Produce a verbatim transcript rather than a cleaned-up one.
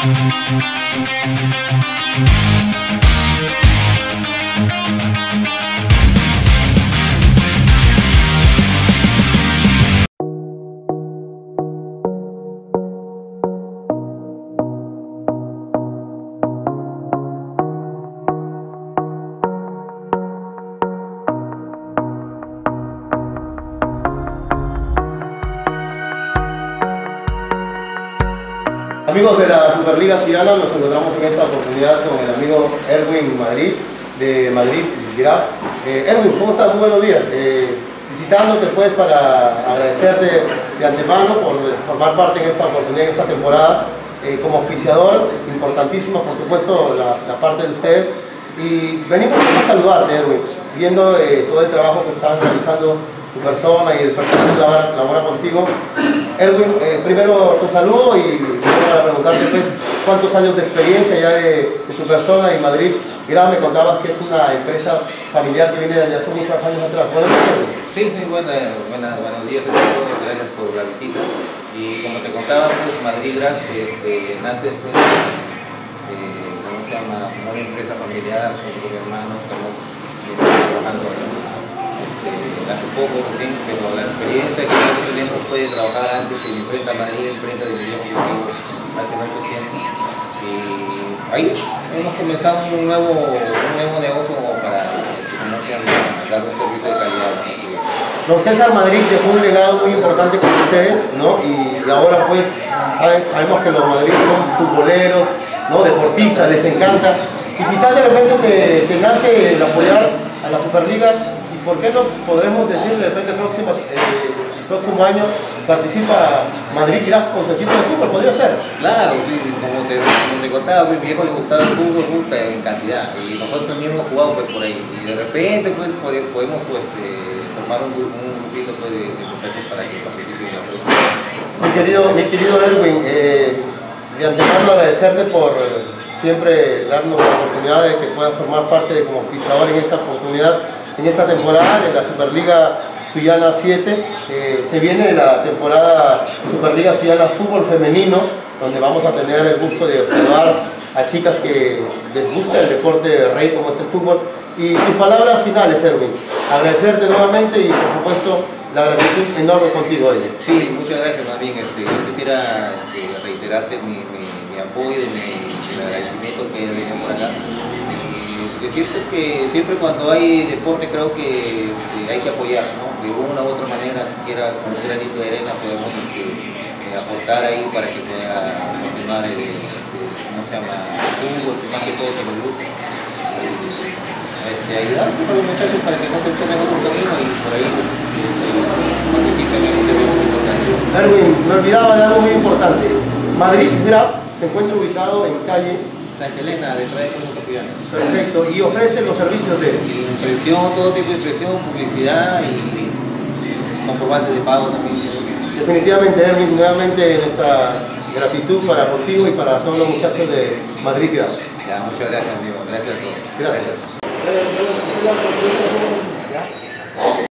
Amigos de la Superliga Suyana, nos encontramos en esta oportunidad con el amigo Erwin Madrid, de Madrid Graf. Eh, Erwin, ¿cómo estás? Muy buenos días. Eh, visitándote pues para agradecerte de antemano por formar parte en esta oportunidad, en esta temporada, eh, como auspiciador, importantísimo por supuesto la, la parte de ustedes. Y venimos a saludarte, Erwin, viendo eh, todo el trabajo que están realizando tu persona y el personal que labora, labora contigo. Erwin, eh, primero tu saludo y para preguntarte pues, cuántos años de experiencia ya de, de tu persona y Madrid Graf. Me contabas que es una empresa familiar que viene desde hace muchos años atrás. ¿Puedes decirlo? Sí, muy buena, buena, buenos días a todos, gracias por la visita. Y como te contaba, pues, Madrid Graf este, nace después de, eh, ¿cómo se llama? Una empresa familiar, con mi hermano, estamos trabajando este, hace poco, recién, pero la experiencia que nosotros tenemos puede trabajar antes en imprenta Madrid, imprenta de Guillermo Yucatán, hace mucho tiempo. Y ahí hemos comenzado un nuevo, un nuevo negocio para ¿cómo se llama? Dar un servicio de calidad. Don César Madrid dejó un legado muy importante con ustedes, ¿no? Y, y ahora pues saben, sabemos que los Madrid son futboleros, ¿no? Deportistas, les encanta. Y quizás de repente te, te nace el apoyar a la Superliga. ¿Y por qué no podremos decir de repente próximo, eh, el próximo año participa Madrid Graf con su equipo de fútbol? ¿Podría ser? Claro, sí, como te, como te contaba, a mi viejo le gustaba el fútbol en cantidad y nosotros también hemos jugado pues, por ahí. Y de repente pues, podemos pues, eh, formar un, un grupito pues, de, de muchachos para que participen en la próxima. Mi querido, mi querido Erwin, eh, de antemano agradecerte por siempre darnos la oportunidad de que puedas formar parte de, como auspiciador en esta oportunidad, en esta temporada de la Superliga Suyana siete. Eh, se viene la temporada Superliga Suyana Fútbol Femenino, donde vamos a tener el gusto de observar a chicas que les gusta el deporte rey como es el fútbol. Y tus palabras finales, Erwin. Agradecerte nuevamente y por supuesto la gratitud enorme contigo hoy. Sí, muchas gracias más bien. Este, yo quisiera este, reiterarte mi, mi, mi apoyo y mi, mi agradecimiento que venido por acá. Decirte que siempre cuando hay deporte creo que este, hay que apoyar, ¿no? De una u otra manera, siquiera con un granito de arena podemos este, eh, aportar ahí para que pueda continuar el, el, ¿cómo se llama? El fútbol, más que todo que nos gusta. Este, ayudar pues, a los muchachos para que no se tomen otro camino y por ahí este, participen en este evento importante. Erwin, me olvidaba de algo muy importante. Madrid Graf se encuentra ubicado en calle Santa Elena, detrás de Puerto Cotidiano. Perfecto, y ofrece los servicios de impresión, todo tipo de impresión, publicidad y comprobante de pago también. Definitivamente, Erwin, nuevamente nuestra gratitud para contigo y para todos los muchachos de Madrid Graf. Ya, muchas gracias, amigo. Gracias a todos. Gracias. Gracias.